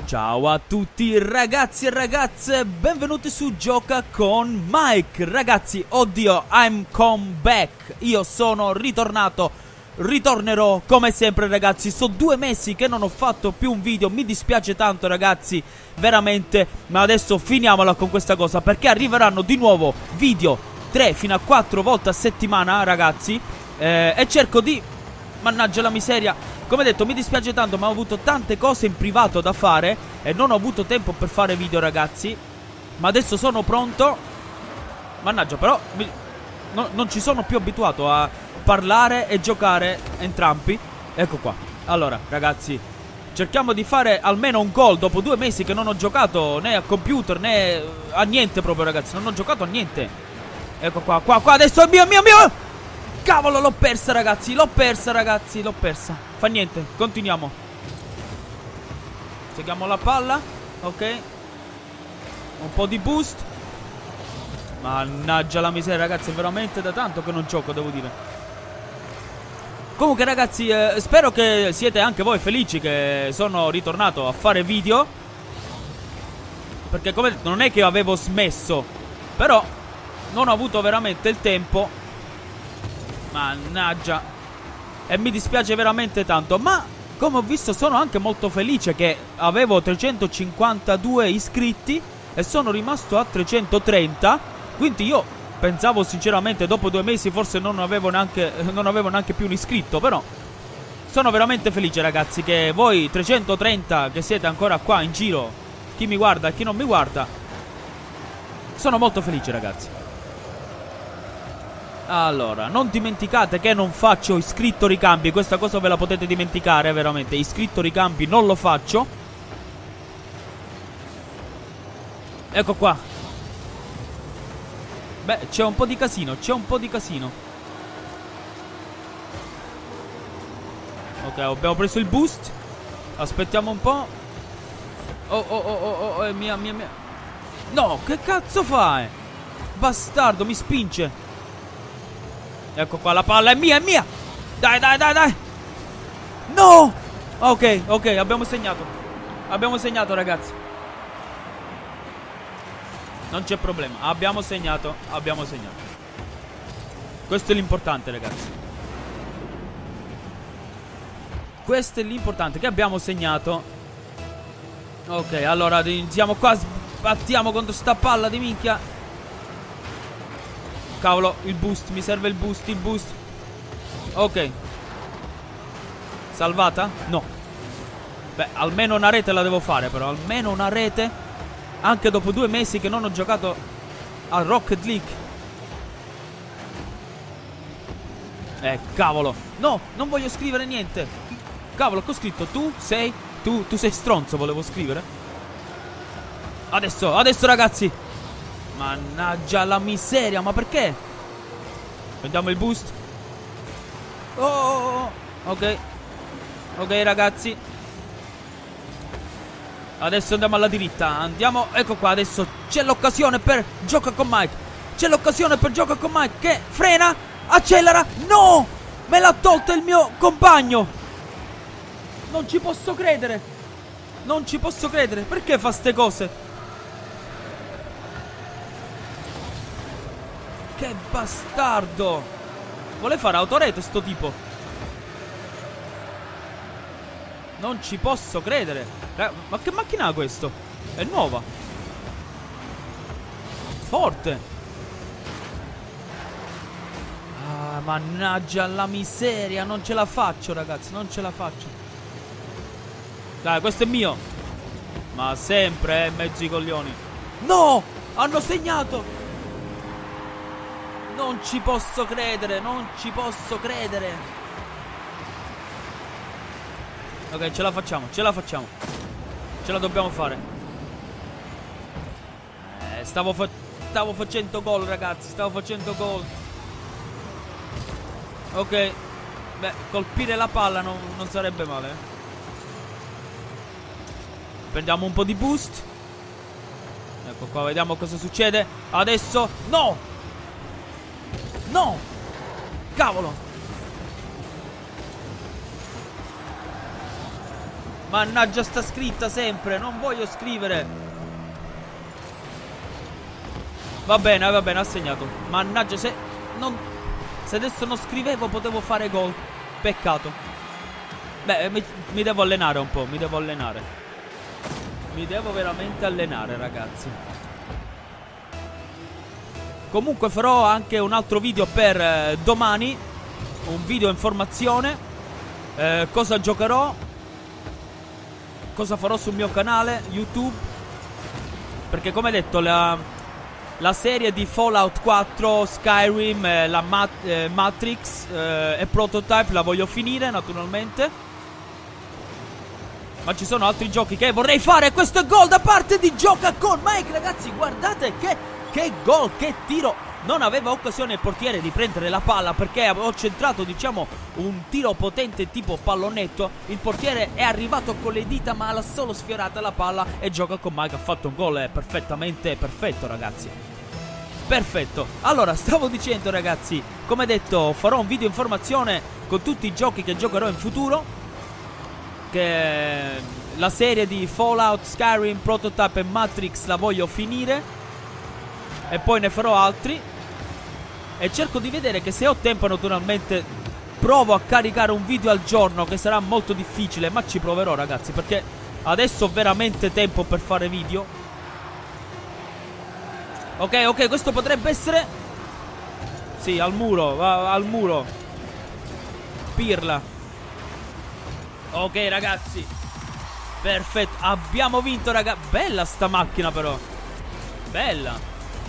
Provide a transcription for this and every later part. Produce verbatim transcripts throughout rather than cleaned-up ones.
Ciao a tutti ragazzi e ragazze, benvenuti su Gioca con Mike. Ragazzi, oddio, I'm come back. Io sono ritornato, ritornerò come sempre ragazzi. Sono due mesi che non ho fatto più un video, mi dispiace tanto ragazzi, veramente. Ma adesso finiamola con questa cosa, perché arriveranno di nuovo video tre fino a quattro volte a settimana ragazzi. eh, E cerco di... Mannaggia la miseria, come detto mi dispiace tanto, ma ho avuto tante cose in privato da fare e non ho avuto tempo per fare video ragazzi. Ma adesso sono pronto. Mannaggia, però mi... no, non ci sono più abituato a parlare e giocare entrambi. Ecco qua. Allora ragazzi, cerchiamo di fare almeno un gol dopo due mesi che non ho giocato né a computer né a niente proprio ragazzi. Non ho giocato a niente. Ecco qua, qua, qua, adesso è mio, mio, mio. Cavolo, l'ho persa ragazzi, l'ho persa ragazzi, l'ho persa. Fa niente, continuiamo. Seguiamo la palla. Ok. Un po' di boost. Mannaggia la miseria ragazzi, è veramente da tanto che non gioco, devo dire. Comunque ragazzi, eh, spero che siete anche voi felici che sono ritornato a fare video, perché come detto non è che avevo smesso, però non ho avuto veramente il tempo. Mannaggia. E mi dispiace veramente tanto. Ma come ho visto sono anche molto felice che avevo trecentocinquantadue iscritti e sono rimasto a trecentotrenta. Quindi io pensavo sinceramente dopo due mesi forse non avevo neanche, non avevo neanche più un iscritto. Però sono veramente felice ragazzi che voi trecentotrenta che siete ancora qua in giro, chi mi guarda e chi non mi guarda, sono molto felice ragazzi. Allora, non dimenticate che non faccio iscritto ricambi. Questa cosa ve la potete dimenticare veramente. Iscritto ricambi non lo faccio. Ecco qua. Beh, c'è un po' di casino. C'è un po' di casino. Ok, abbiamo preso il boost. Aspettiamo un po'. Oh, oh, oh, oh, oh, è mia, mia, mia. No, che cazzo fai? Bastardo, mi spinge. Ecco qua, la palla è mia, è mia. Dai, dai, dai, dai. No. Ok, ok, abbiamo segnato. Abbiamo segnato ragazzi. Non c'è problema, abbiamo segnato. Abbiamo segnato. Questo è l'importante ragazzi. Questo è l'importante, che abbiamo segnato. Ok, allora siamo qua. Sbattiamo contro sta palla di minchia. Cavolo, il boost, mi serve il boost, il boost. Ok. Salvata? No. Beh, almeno una rete la devo fare però. Almeno una rete. Anche dopo due mesi che non ho giocato a Rocket League. Eh, cavolo. No, non voglio scrivere niente. Cavolo, che ho scritto? Tu sei Tu, tu sei stronzo, volevo scrivere. Adesso, adesso ragazzi. Mannaggia la miseria, ma perché? Prendiamo il boost. Oh, oh, oh. Ok. Ok ragazzi, adesso andiamo alla diritta. Andiamo, ecco qua, adesso c'è l'occasione per Gioca con Mike. C'è l'occasione per Gioca con Mike che frena, accelera. No, me l'ha tolto il mio compagno. Non ci posso credere. Non ci posso credere. Perché fa ste cose? Che bastardo. Vuole fare autorete sto tipo. Non ci posso credere. Ma che macchina ha questo? È nuova. Forte. Ah, mannaggia la miseria. Non ce la faccio ragazzi. Non ce la faccio. Dai, questo è mio. Ma sempre, eh, mezzi coglioni. No, hanno segnato. Non ci posso credere, non ci posso credere. Ok, ce la facciamo, ce la facciamo. Ce la dobbiamo fare. eh, stavo, fa stavo facendo gol ragazzi, stavo facendo gol. Ok. Beh, colpire la palla non, non sarebbe male. Prendiamo un po' di boost. Ecco qua, vediamo cosa succede. Adesso, no. No! Cavolo! Mannaggia, sta scritta sempre. Non voglio scrivere. Va bene, va bene, ha segnato. Mannaggia, se non... Se adesso non scrivevo potevo fare gol. Peccato. Beh, mi, mi devo allenare un po'. Mi devo allenare. Mi devo veramente allenare, ragazzi. Comunque farò anche un altro video per eh, domani. Un video informazione. eh, Cosa giocherò, cosa farò sul mio canale YouTube. Perché come detto la, la serie di Fallout quattro, Skyrim, eh, la Mat eh, Matrix eh, e Prototype la voglio finire naturalmente. Ma ci sono altri giochi che vorrei fare. Questo è gol da parte di Gioca con Mike, ragazzi. Guardate che, che gol, che tiro. Non aveva occasione il portiere di prendere la palla perché avevo centrato, diciamo, un tiro potente tipo pallonetto. Il portiere è arrivato con le dita ma l'ha solo sfiorata la palla e Gioca con Mike ha fatto un gol perfettamente perfetto, ragazzi. Perfetto. Allora, stavo dicendo, ragazzi, come detto, farò un video informazione con tutti i giochi che giocherò in futuro. Che la serie di Fallout, Skyrim, Prototype e Matrix la voglio finire. E poi ne farò altri. E cerco di vedere che se ho tempo naturalmente provo a caricare un video al giorno, che sarà molto difficile, ma ci proverò, ragazzi, perché adesso ho veramente tempo per fare video. Ok, ok, questo potrebbe essere... Sì, al muro, va, al muro. Pirla. Ok, ragazzi. Perfetto, abbiamo vinto, raga. Bella sta macchina però. Bella.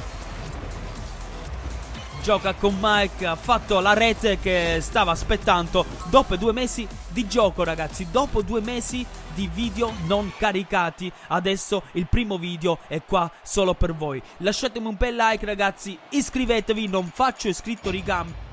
Gioca con Mike, ha fatto la rete che stava aspettando dopo due mesi di gioco, ragazzi. Dopo due mesi di video non caricati, adesso il primo video è qua solo per voi. Lasciatemi un bel like, ragazzi, iscrivetevi, non faccio iscritto, riga,